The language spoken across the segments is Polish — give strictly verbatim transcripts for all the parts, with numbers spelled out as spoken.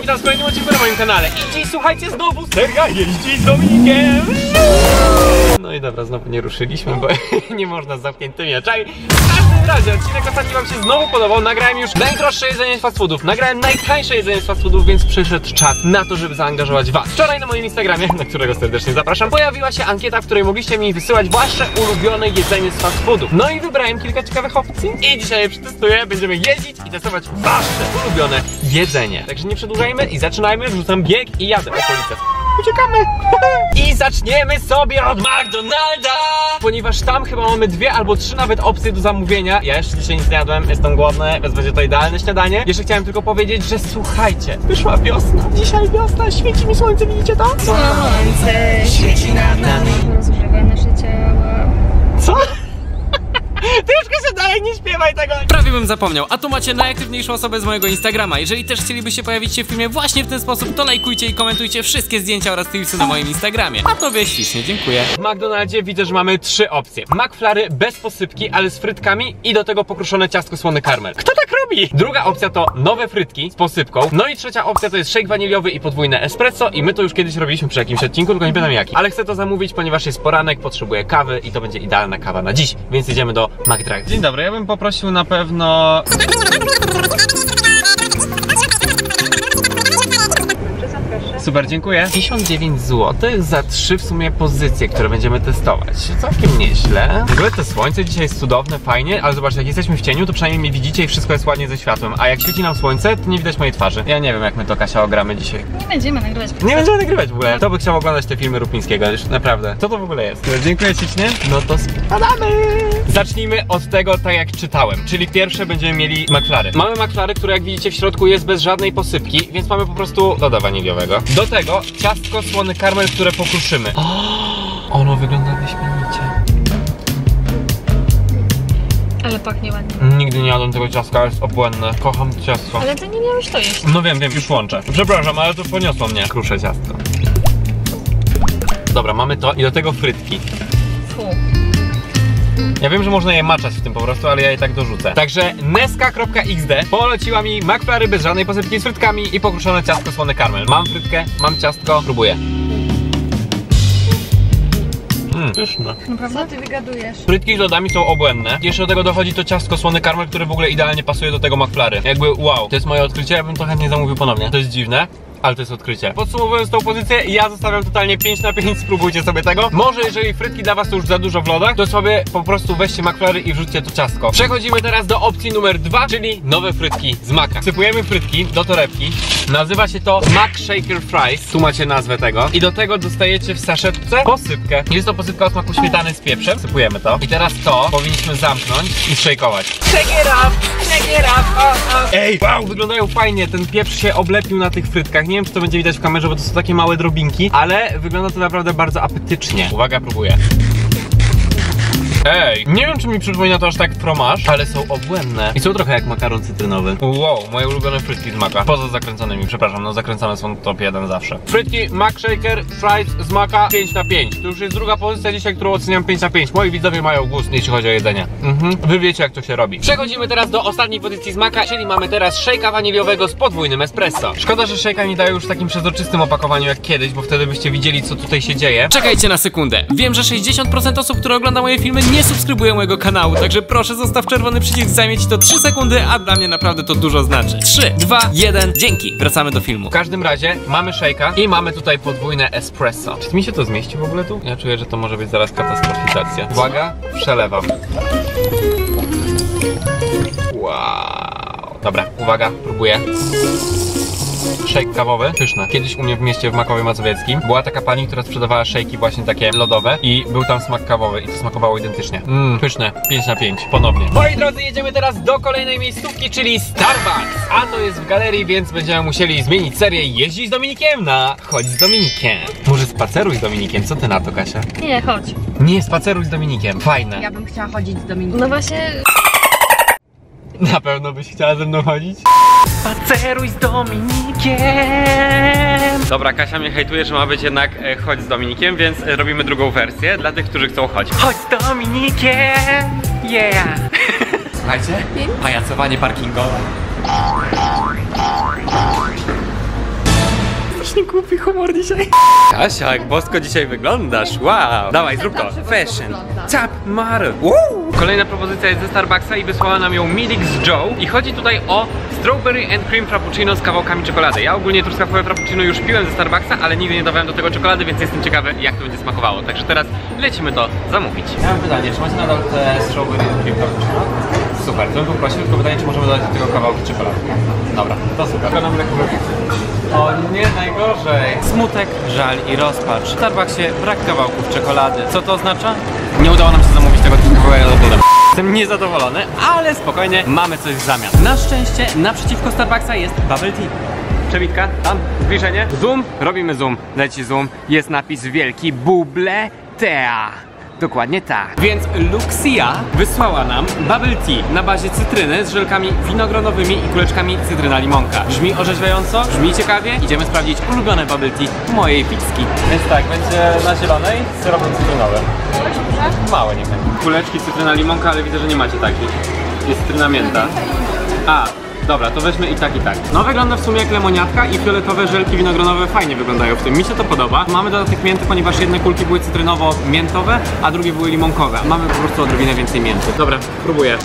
witam w kolejnym odcinku na moim kanale. I dziś, słuchajcie, znowu seria jeździ z Dominikiem. No i dobra, znowu nie ruszyliśmy, bo nie można z zamkniętymi oczami. W każdym razie, odcinek ostatni wam się znowu podobał. Nagrałem już najdroższe jedzenie z fast foodów, nagrałem najtańsze jedzenie z fast foodów, więc przyszedł czas na to, żeby zaangażować was. Wczoraj na moim Instagramie, na którego serdecznie zapraszam, pojawiła się ankieta, w której mogliście mi wysyłać wasze ulubione jedzenie z fast foodów. No i wybrałem kilka ciekawych opcji i dzisiaj je przetestuję. Będziemy jeździć i testować wasze ulubione jedzenie. Także nie przedłużajmy i zaczynajmy. Wrzucam bieg i jadę okolice. Uciekamy! I zaczniemy sobie od McDonalda! Ponieważ tam chyba mamy dwie albo trzy nawet opcje do zamówienia. Ja jeszcze dzisiaj nic nie jadłem, jestem głodny, więc będzie to idealne śniadanie. Jeszcze chciałem tylko powiedzieć, że słuchajcie, wyszła wiosna. Dzisiaj wiosna, świeci mi słońce, widzicie to? Słońce świeci nad nami, rozgrzewa nasze ciała. Co? Ty już się dalej nie śpiewaj tego. Prawie bym zapomniał, a tu macie najaktywniejszą osobę z mojego Instagrama. Jeżeli też chcielibyście pojawić się w filmie właśnie w ten sposób, to lajkujcie i komentujcie wszystkie zdjęcia oraz tipsy na moim Instagramie. A tobie ślicznie dziękuję. W McDonaldzie widzę, że mamy trzy opcje. McFlurry bez posypki, ale z frytkami i do tego pokruszone ciastko słony karmel. Kto tak robi? Druga opcja to nowe frytki z posypką. No i trzecia opcja to jest shake waniliowy i podwójne espresso. I my to już kiedyś robiliśmy przy jakimś odcinku, tylko nie pamiętam jaki. Ale chcę to zamówić, ponieważ jest poranek, potrzebuję kawy i to będzie idealna kawa na dziś. Więc idziemy do McDrive. Dzień dobry, ja bym poprosił na pewno... Super, dziękuję. pięćdziesiąt dziewięć złotych za trzy w sumie pozycje, które będziemy testować. Całkiem nieźle. W ogóle to słońce dzisiaj jest cudowne, fajnie, ale zobaczcie, jak jesteśmy w cieniu, to przynajmniej mnie widzicie i wszystko jest ładnie ze światłem. A jak świeci nam słońce, to nie widać mojej twarzy. Ja nie wiem, jak my to, Kasia, ogramy dzisiaj. Nie będziemy nagrywać. Nie będziemy nagrywać w ogóle. Kto by chciał oglądać te filmy Rupińskiego, już naprawdę. Co to w ogóle jest? Dziękuję ślicznie. No to spadamy. Zacznijmy od tego, tak jak czytałem. Czyli pierwsze będziemy mieli McFlurry. Mamy McFlurry, które jak widzicie w środku jest bez żadnej posypki, więc mamy po prostu loda waniliowego. Do tego ciastko słony karmel, które pokruszymy. O, ono wygląda wyśmienicie. Ale pachnie ładnie. Nigdy nie jadłem tego ciastka, jest obłędne. Kocham ciastko. Ale ty nie miałeś to jeść. No wiem, wiem, już łączę. Przepraszam, ale to poniosło mnie. Kruszę ciastko. Dobra, mamy to i do tego frytki. Fu. Ja wiem, że można je maczać w tym po prostu, ale ja je tak dorzucę. Także neska kropka x d poleciła mi McFlurry bez żadnej posypki z frytkami i pokruszone ciastko słony karmel. Mam frytkę, mam ciastko, próbuję. Mmm, pyszne. Naprawdę? Co ty wygadujesz? Frytki z lodami są obłędne. Jeszcze do tego dochodzi to ciastko słony karmel, które w ogóle idealnie pasuje do tego McFlurry. Jakby wow, to jest moje odkrycie, ja bym to chętnie zamówił ponownie. To jest dziwne, ale to jest odkrycie. Podsumowując tą pozycję, ja zostawiam totalnie pięć na pięć, spróbujcie sobie tego. Może jeżeli frytki dla was to już za dużo w lodach, to sobie po prostu weźcie McFlurry i wrzućcie to ciastko. Przechodzimy teraz do opcji numer dwa, czyli nowe frytki z maka. Sypujemy frytki do torebki. Nazywa się to Mac Shaker Fries. Tu macie nazwę tego. I do tego dostajecie w saszetce posypkę. Jest to posypka o smaku śmietany z pieprzem. Sypujemy to. I teraz to powinniśmy zamknąć i szejkować. Shake it up! Shake it up! Oh, oh. Ej, wow, wyglądają fajnie. Ten pieprz się oblepił na tych frytkach. Nie wiem, czy to będzie widać w kamerze, bo to są takie małe drobinki, ale wygląda to naprawdę bardzo apetycznie. Uwaga, próbuję. Ej, nie wiem, czy mi przypomina to aż tak fromage, ale są obłędne i są trochę jak makaron cytrynowy. Wow, moje ulubione frytki z maka. Poza zakręconymi, przepraszam, no zakręcone są top jeden zawsze. Frytki Mac Shaker Fries z maka pięć na pięć. To już jest druga pozycja dzisiaj, którą oceniam pięć na pięć. Moi widzowie mają gust, jeśli chodzi o jedzenie. Mhm, wy wiecie, jak to się robi. Przechodzimy teraz do ostatniej pozycji z maka, czyli mamy teraz shake'a waniliowego z podwójnym espresso. Szkoda, że shake'a nie dają już w takim przezroczystym opakowaniu jak kiedyś, bo wtedy byście widzieli, co tutaj się dzieje. Czekajcie na sekundę. Wiem, że sześćdziesiąt procent osób, które ogląda moje filmy, nie subskrybują mojego kanału, także proszę zostaw czerwony przycisk, zajmie ci to trzy sekundy, a dla mnie naprawdę to dużo znaczy. trzy, dwa, jeden, dzięki. Wracamy do filmu. W każdym razie mamy shake'a i mamy tutaj podwójne espresso. Czy mi się to zmieści w ogóle tu? Ja czuję, że to może być zaraz katastrofizacja. Uwaga, przelewam. Wow. Dobra, uwaga, próbuję. Shake kawowy, pyszne. Kiedyś u mnie w mieście w Makowie Mazowieckim była taka pani, która sprzedawała shake'i właśnie takie lodowe i był tam smak kawowy i to smakowało identycznie. Mmm, pyszne. pięć na pięć, ponownie. Moi drodzy, jedziemy teraz do kolejnej miejscówki, czyli Starbucks. A to jest w galerii, więc będziemy musieli zmienić serię Jeździ z Dominikiem na Chodź z Dominikiem. Może spaceruj z Dominikiem, co ty na to, Kasia? Nie, chodź. Nie, spaceruj z Dominikiem. Fajne. Ja bym chciała chodzić z Dominikiem. No właśnie... Na pewno byś chciała ze mną chodzić? Spaceruj z Dominikiem. Dobra, Kasia mnie hejtuje, że ma być jednak e, Chodź z Dominikiem, więc e, robimy drugą wersję dla tych, którzy chcą chodź. Chodź z Dominikiem! Yeah! Słuchajcie, pajacowanie parkingowe. strasznie głupi humor dzisiaj. Kasia, jak bosko dzisiaj wyglądasz, wow. Dawaj, zrób to. Fashion. Top model. Woo! Kolejna propozycja jest ze Starbucksa i wysłała nam ją Milix Joe. I chodzi tutaj o strawberry and cream frappuccino z kawałkami czekolady. Ja ogólnie truskawkowe frappuccino już piłem ze Starbucksa, ale nigdy nie dawałem do tego czekolady, więc jestem ciekawy, jak to będzie smakowało. Także teraz lecimy to zamówić. Ja mam pytanie, czy macie nadal te strawberry and cream frappuccino? Super, to bym poprosił, tylko pytanie, czy możemy dodać do tego kawałki czekolady. Dobra, to super. Tylko nam o nie, najgorzej. Smutek, żal i rozpacz. W Starbucksie brak kawałków czekolady. Co to oznacza? Nie udało nam się zamówić tego truskawkowego lodu. Jestem niezadowolony, ale spokojnie, mamy coś w zamian. Na szczęście naprzeciwko Starbucksa jest bubble tea. Przewitka, tam, zbliżenie. Zoom, robimy zoom. Leci zoom, jest napis wielki Bubble Tea. Dokładnie tak. Więc Luxia wysłała nam bubble tea na bazie cytryny z żelkami winogronowymi i kuleczkami cytryna limonka. Brzmi orzeźwiająco, brzmi ciekawie. Idziemy sprawdzić ulubione bubble tea mojej pizzki. Więc tak, będzie na zielonej z syropem cytrynowym. Małe nie będzie. Kuleczki cytryna limonka, ale widzę, że nie macie takich. Jest cytryna mięta. A, dobra, to weźmy i tak, i tak. No wygląda w sumie jak lemoniatka i fioletowe żelki winogronowe fajnie wyglądają w tym. Mi się to podoba. Mamy dodatek mięty, ponieważ jedne kulki były cytrynowo-miętowe, a drugie były limonkowe. Mamy po prostu odrobinę więcej mięty. Dobra, próbuję.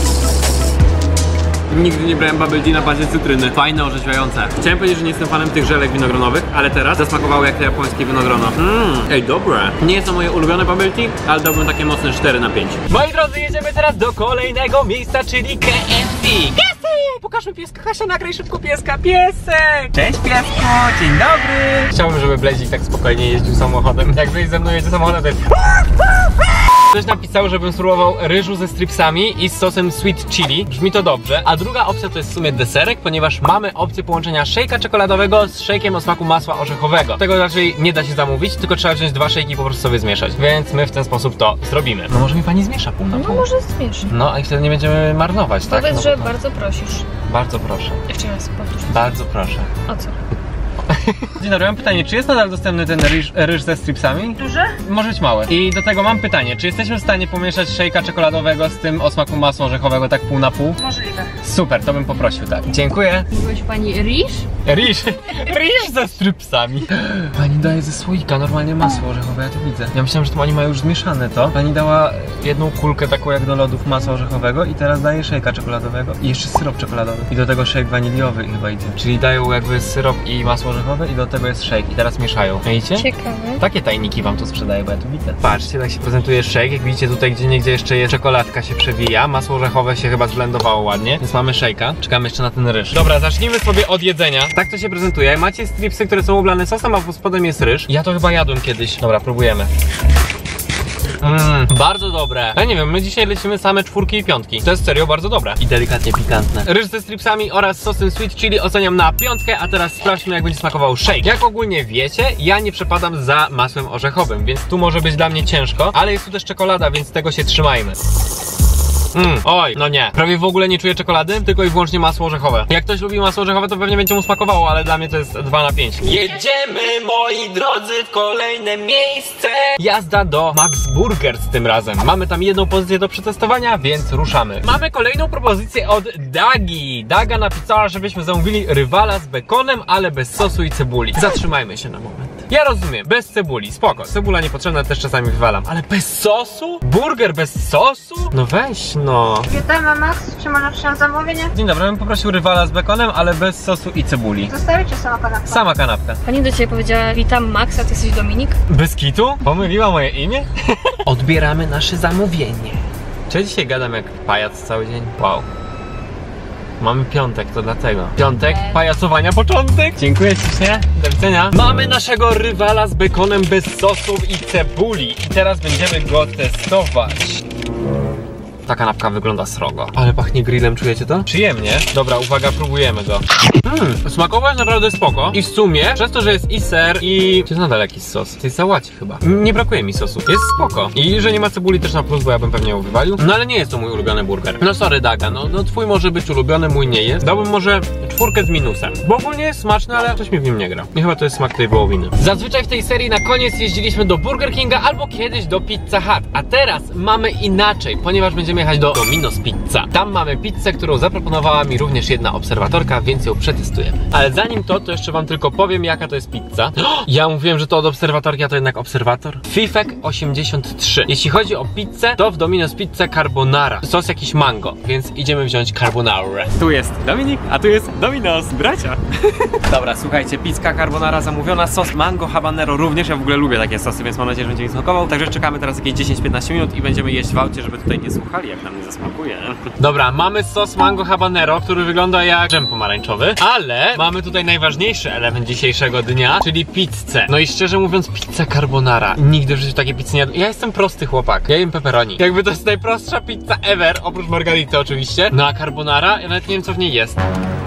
Nigdy nie brałem bubble tea na bazie cytryny. Fajne, orzeźwiające. Chciałem powiedzieć, że nie jestem fanem tych żelek winogronowych, ale teraz zasmakowało jak te japońskie winogrono. Mmm, ej, dobre. Nie jest to moje ulubione bubble tea, ale dałbym takie mocne cztery na pięć. Moi drodzy, jedziemy teraz do kolejnego miejsca, czyli K F C. Piesek! Pokażmy pieska. Kasia, nagraj szybko pieska. Piesek! Cześć piesku, dzień dobry! Chciałbym, żeby Blezik tak spokojnie jeździł samochodem. Jak Blezik ze mną jedzie samochodem, to jest... Ktoś napisał, żebym spróbował ryżu ze stripsami i z sosem sweet chili. Brzmi to dobrze. A druga opcja to jest w sumie deserek, ponieważ mamy opcję połączenia szejka czekoladowego z szejkiem o smaku masła orzechowego. Tego raczej nie da się zamówić, tylko trzeba wziąć dwa szejki i po prostu sobie zmieszać. Więc my w ten sposób to zrobimy. No może mi pani zmiesza pół na pół. No może zmiesz. No i wtedy nie będziemy marnować, tak? Powiedz, no, że to... bardzo prosisz. Bardzo proszę. Jeszcze raz powtórz. Bardzo proszę. O co? Dzień dobry, mam pytanie, czy jest nadal dostępny ten ryż, ryż ze stripsami? Duży? Może być mały. I do tego mam pytanie, czy jesteśmy w stanie pomieszać szejka czekoladowego z tym o smaku masła orzechowego tak pół na pół? Możliwe. Super, to bym poprosił, tak. Dziękuję. Mówiłeś pani ryż? Ryż, ryż ze stripsami. Pani daje ze słoika normalnie masło orzechowe, ja to widzę. Ja myślałem, że to oni mają już zmieszane to. Pani dała jedną kulkę taką jak do lodów masła orzechowego i teraz daje szejka czekoladowego i jeszcze syrop czekoladowy. I do tego szejk waniliowy chyba idzie. Czyli dają jakby syrop i masło orzechowe i do tego jest shake i teraz mieszają. Widzicie? Ciekawe. Takie tajniki wam tu sprzedaję, bo ja tu widzę. Patrzcie, tak się prezentuje shake. Jak widzicie, tutaj gdzie niegdzie jeszcze jest czekoladka się przewija. Masło orzechowe się chyba zblendowało ładnie. Więc mamy shake'a. Czekamy jeszcze na ten ryż. Dobra, zacznijmy sobie od jedzenia. Tak to się prezentuje. Macie stripsy, które są oblane sosem, a pod spodem jest ryż. Ja to chyba jadłem kiedyś. Dobra, próbujemy. Mmm, bardzo dobre. Ja nie wiem, my dzisiaj lecimy same czwórki i piątki. To jest serio bardzo dobre. I delikatnie pikantne. Ryż ze stripsami oraz sosem sweet chili oceniam na piątkę, a teraz sprawdźmy, jak będzie smakował shake. Jak ogólnie wiecie, ja nie przepadam za masłem orzechowym, więc tu może być dla mnie ciężko, ale jest tu też czekolada, więc tego się trzymajmy. Mmm, oj, no nie. Prawie w ogóle nie czuję czekolady, tylko i wyłącznie masło orzechowe. Jak ktoś lubi masło orzechowe, to pewnie będzie mu smakowało, ale dla mnie to jest dwa na pięć. Jedziemy, moi drodzy, w kolejne miejsce. Jazda do Max Burgers tym razem. Mamy tam jedną pozycję do przetestowania, więc ruszamy. Mamy kolejną propozycję od Dagi. Daga napisała, żebyśmy zamówili rywala z bekonem, ale bez sosu i cebuli. Zatrzymajmy się na moment. Ja rozumiem, bez cebuli, spoko. Cebula niepotrzebna, też czasami wywalam. Ale bez sosu? Burger bez sosu? No weź no. Witamy Max, czy można przyjąć zamówienie? Dzień dobry, bym poprosił rywala z bekonem, ale bez sosu i cebuli. Zostawi czy sama kanapka? Sama kanapka. Pani do ciebie powiedziała, witam Max, a ty jesteś Dominik? Bez kitu? Pomyliła moje imię? Odbieramy nasze zamówienie. Czy dzisiaj gadam jak pajac cały dzień? Wow. Mamy piątek, to dlatego. Piątek, pajacowania początek. Dziękuję ślicznie, do widzenia. Mamy naszego rywala z bekonem bez sosów i cebuli. I teraz będziemy go testować. Ta kanapka wygląda srogo. Ale pachnie grillem, czujecie to? Przyjemnie. Dobra, uwaga, próbujemy go. Mmm, smakowo jest naprawdę spoko. I w sumie, przez to, że jest i ser i... jest nadal jakiś sos. To jest sałaci chyba. Nie brakuje mi sosu. Jest spoko. I że nie ma cebuli też na plus, bo ja bym pewnie ją wywalił. No ale nie jest to mój ulubiony burger. No sorry Daga, no, no twój może być ulubiony, mój nie jest. Dałbym może czwórkę z minusem. Bo ogólnie jest smaczny, ale coś mi w nim nie gra. I chyba to jest smak tej wołowiny. Zazwyczaj w tej serii na koniec jeździliśmy do Burger Kinga albo kiedyś do Pizza Hut. A teraz mamy inaczej, ponieważ będziemy musimy jechać do Domino's Pizza. Tam mamy pizzę, którą zaproponowała mi również jedna obserwatorka, więc ją przetestujemy. Ale zanim to, to jeszcze wam tylko powiem, jaka to jest pizza. Ja mówiłem, że to od obserwatorki, a to jednak obserwator. Fifek osiemdziesiąt trzy. Jeśli chodzi o pizzę, to w Domino's Pizza carbonara. Sos jakiś mango, więc idziemy wziąć carbonara. Tu jest Dominik, a tu jest Domino's, bracia. Dobra, słuchajcie, pizza carbonara zamówiona, sos mango habanero również. Ja w ogóle lubię takie sosy, więc mam nadzieję, że będzie mi smakował. Także czekamy teraz jakieś dziesięć piętnaście minut i będziemy jeść w aucie, żeby tutaj nie słuchali, jak nam nie zasmakuje. Dobra, mamy sos mango habanero, który wygląda jak dżem pomarańczowy, ale mamy tutaj najważniejszy element dzisiejszego dnia, czyli pizzę. No i szczerze mówiąc, pizza carbonara. Nigdy w życiu takiej pizzy nie jadłem. Ja jestem prosty chłopak, ja jem pepperoni. Jakby to jest najprostsza pizza ever, oprócz margarity oczywiście. No a carbonara, ja nawet nie wiem, co w niej jest.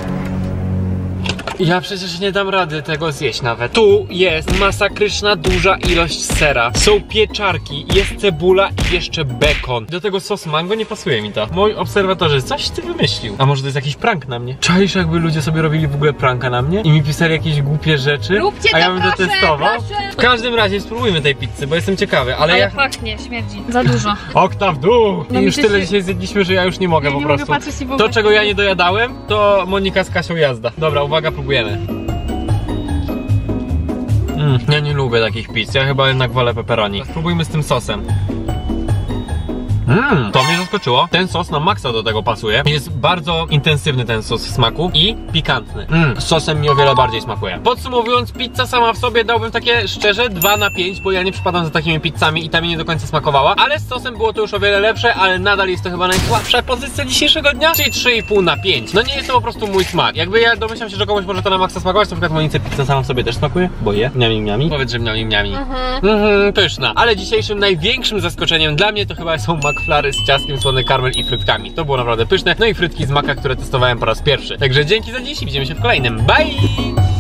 Ja przecież nie dam rady tego zjeść nawet. Tu jest masakryczna duża ilość sera. Są pieczarki, jest cebula i jeszcze bekon. Do tego sos mango nie pasuje mi to. Moi obserwatorzy, coś ty wymyślił. A może to jest jakiś prank na mnie? Czaisz, jakby ludzie sobie robili w ogóle pranka na mnie? I mi pisali jakieś głupie rzeczy? Róbcie a ja to, bym proszę, to testował? proszę. W każdym razie spróbujmy tej pizzy, bo jestem ciekawy. Ale, Ale ja... pachnie, śmierdzi. Za dużo. Okna w dół! No I mi już też tyle się- dzisiaj zjedliśmy, że ja już nie mogę Ja po nie prostu. mogę patrzeć i w ogóle To, czego się ja nie- nie dojadałem, to Monika z Kasią jazda. Dobra, uwaga, próbujemy. Mm, ja nie lubię takich pizz, ja chyba jednak wolę pepperoni. Spróbujmy z tym sosem. Mmm, to mnie zaskoczyło. Ten sos na maksa do tego pasuje. Jest bardzo intensywny ten sos w smaku i pikantny. Mmm, z sosem mi o wiele bardziej smakuje. Podsumowując, pizza sama w sobie dałbym takie szczerze dwa na pięć, bo ja nie przypadam za takimi pizzami i ta mi nie do końca smakowała. Ale z sosem było to już o wiele lepsze, ale nadal jest to chyba najsłabsza pozycja dzisiejszego dnia, czyli trzy i pół na pięć. No nie jest to po prostu mój smak. Jakby ja domyślam się, że komuś może to na maksa smakować, na przykład Monice pizza sama w sobie też smakuje, bo je. Miami, miami. Powiedz, że miami, miami. Mhm, mhm, pyszna. Ale dzisiejszym największym zaskoczeniem dla mnie to chyba są McFlary z ciastkiem, słony karmel i frytkami. To było naprawdę pyszne. No i frytki z maka, które testowałem po raz pierwszy. Także dzięki za dziś i widzimy się w kolejnym. Bye!